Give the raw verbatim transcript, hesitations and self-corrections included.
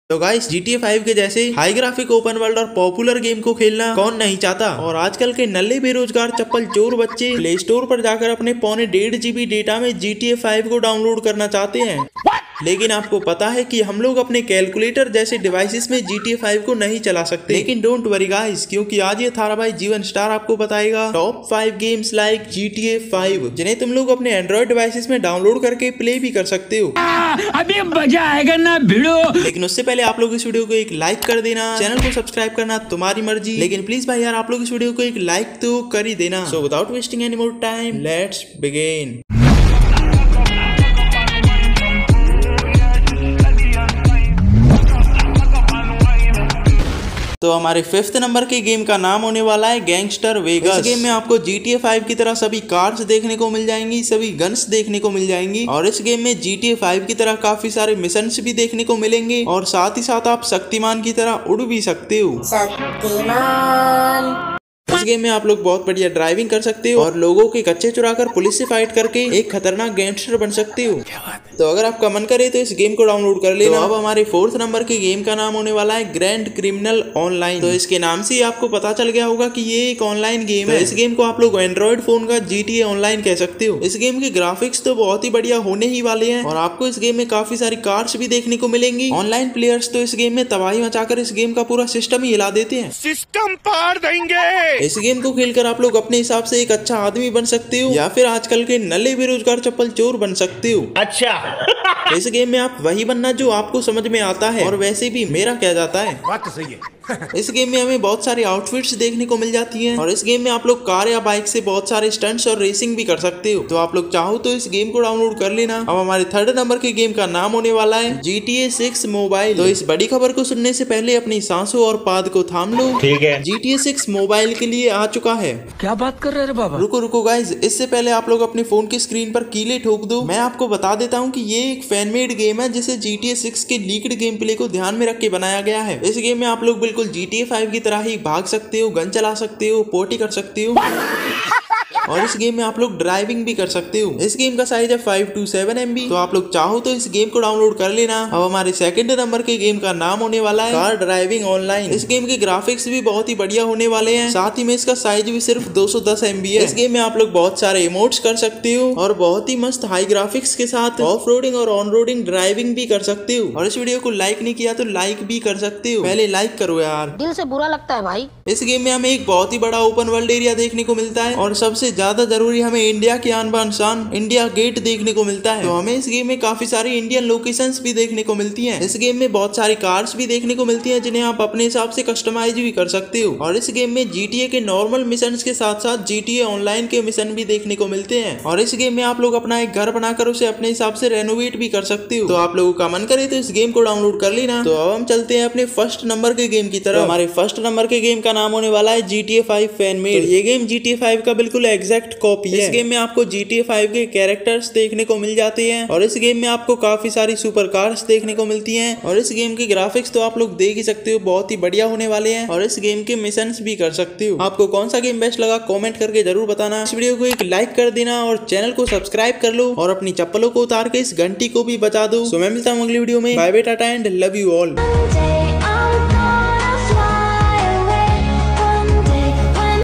तो guys G T A five के जैसे हाई ग्राफिक ओपन वर्ल्ड और पॉपुलर गेम को खेलना कौन नहीं चाहता। और आजकल के नल्ले बेरोजगार चप्पल चोर बच्चे प्ले स्टोर पर जाकर अपने पौने डेढ़ जीबी डेटा में जी टी ए फाइव को डाउनलोड करना चाहते हैं। लेकिन आपको पता है कि हम लोग अपने कैलकुलेटर जैसे डिवाइसेस में जी टी ए फाइव को नहीं चला सकते। लेकिन डोंट वरी गाइस, क्योंकि आज ये थारा भाई जीवन स्टार आपको बताएगा top five games like G T A five जिन्हें तुम लोग अपने एंड्रॉइड डिवाइसेस में डाउनलोड करके प्ले भी कर सकते हो। अभी मजा आएगा ना भिड़ो। लेकिन उससे पहले आप लोग इस वीडियो को एक लाइक कर देना, चैनल को सब्सक्राइब करना तुम्हारी मर्जी, लेकिन प्लीज भाई यार आप लोग इस वीडियो को एक लाइक तो कर ही देना। So without wasting any more time let's begin. तो हमारे फिफ्थ नंबर के गेम का नाम होने वाला है गैंगस्टर वेगास। इस गेम में आपको जी टी ए फाइव की तरह सभी कार्स देखने को मिल जाएंगी, सभी गन्स देखने को मिल जाएंगी और इस गेम में जी टी ए फाइव की तरह काफी सारे मिशंस भी देखने को मिलेंगे और साथ ही साथ आप शक्तिमान की तरह उड़ भी सकते हो। शक्तिमान इस गेम में आप लोग बहुत बढ़िया ड्राइविंग कर सकते हो और लोगों के कच्चे चुराकर पुलिस से फाइट करके एक खतरनाक गैंगस्टर बन सकते हो। तो अगर आपका मन करे तो इस गेम को डाउनलोड कर लेना। तो अब हमारे फोर्थ नंबर के गेम का नाम होने वाला है ग्रैंड क्रिमिनल ऑनलाइन। तो इसके नाम से ही आपको पता चल गया होगा कि ये एक ऑनलाइन गेम तो है। इस गेम को आप लोग एंड्रॉइड फोन का जी टी ए ऑनलाइन कह सकते हो। इस गेम के ग्राफिक्स तो बहुत ही बढ़िया होने ही वाले हैं और आपको इस गेम में काफी सारी कार्स भी देखने को मिलेंगी। ऑनलाइन प्लेयर्स तो इस गेम में तबाही मचाकर इस गेम का पूरा सिस्टम ही हिला देते हैं, सिस्टम पार देंगे। इस गेम को खेलकर आप लोग अपने हिसाब से एक अच्छा आदमी बन सकते हो या फिर आजकल के नल्ले बेरोजगार चप्पल चोर बन सकते हो। अच्छा इस गेम में आप वही बनना जो आपको समझ में आता है और वैसे भी मेरा क्या जाता है, बात तो सही है। इस गेम में हमें बहुत सारी आउटफिट्स देखने को मिल जाती हैं और इस गेम में आप लोग कार या बाइक से बहुत सारे स्टंट्स और रेसिंग भी कर सकते हो। तो आप लोग चाहो तो इस गेम को डाउनलोड कर लेना। अब हमारे थर्ड नंबर के गेम का नाम होने वाला है G T A six mobile. तो इस बड़ी खबर को सुनने से पहले अपनी सांसों और पाद को थाम लो, ठीक है। G T A six mobile के लिए आ चुका है। क्या बात कर रहे हैं बाबा? रुको रुको गाइज, इससे पहले आप लोग अपने फोन की स्क्रीन पर कीले ठोक दो। मैं आपको बता देता हूँ कि ये एक फैन मेड गेम है जिसे जी टी ए सिक्स के लीक्ड गेम प्ले को ध्यान में रख के बनाया गया है। इस गेम में आप लोग बिल्कुल जी टी ए फाइव की तरह ही भाग सकते हो, गन चला सकते हो, पोटी कर सकते हो और इस गेम में आप लोग ड्राइविंग भी कर सकते हो। इस गेम का साइज है five two seven M B. तो आप लोग चाहो तो इस गेम को डाउनलोड कर लेना। अब हमारे सेकंड नंबर के गेम का नाम होने वाला है कार ड्राइविंग ऑनलाइन। इस गेम के ग्राफिक्स भी बहुत ही बढ़िया होने वाले हैं, साथ ही में इसका साइज भी सिर्फ दो सौ दस एम बी है। इस गेम में आप लोग बहुत सारे इमोट्स कर सकते हो और बहुत ही मस्त हाई ग्राफिक्स के साथ ऑफ रोडिंग और ऑन रोडिंग ड्राइविंग भी कर सकते हो। और इस वीडियो को लाइक नहीं किया तो लाइक भी कर सकते हो, पहले लाइक करो यार, दिल से बुरा लगता है भाई। इस गेम में हमें एक बहुत ही बड़ा ओपन वर्ल्ड एरिया देखने को मिलता है और सबसे ज्यादा जरूरी हमें इंडिया की आन बान शान इंडिया गेट देखने को मिलता है। तो हमें इस गेम में काफी सारी इंडियन लोकेशंस भी देखने को मिलती हैं। इस गेम में बहुत सारी कार्स भी देखने को मिलती हैं जिन्हें आप अपने हिसाब से कस्टमाइज भी कर सकते हो। और इस गेम में जी टी ए के नॉर्मल मिशन के साथ साथ जी टी ए ऑनलाइन के मिशन भी देखने को मिलते हैं। और इस गेम में आप लोग अपना एक घर बनाकर उसे अपने हिसाब से रेनोवेट भी कर सकते हो। तो आप लोगों का मन करे तो इस गेम को डाउनलोड कर लेना। तो अब हम चलते हैं अपने फर्स्ट नंबर के गेम की तरफ। हमारे फर्स्ट नंबर के गेम का नाम होने वाला है G T A five fan made. ये game G T A five का बिल्कुल एग्जैक्ट कॉपी है। इस गेम में आपको जी टी ए फाइव के कैरेक्टर्स देखने को मिल जाते हैं और इस गेम में आपको काफी सारी सुपर कार्स देखने को मिलती हैं और इस गेम के ग्राफिक्स तो आप लोग देख ही सकते हो, बहुत ही बढ़िया होने वाले हैं और इस गेम के मिशंस भी कर सकते हो। आपको कौन सा गेम बेस्ट लगा कमेंट करके जरूर बताना। इस वीडियो को एक लाइक कर देना और चैनल को सब्सक्राइब कर लो और अपनी चप्पलों को उतार के इस घंटी को भी बजा दो। सो मैं मिलता हूँ अगली वीडियो में। Bye bye, tata and love you all.